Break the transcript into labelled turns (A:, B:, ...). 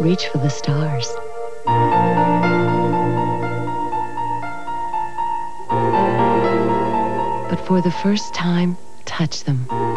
A: reach for the stars. But for the first time, touch them.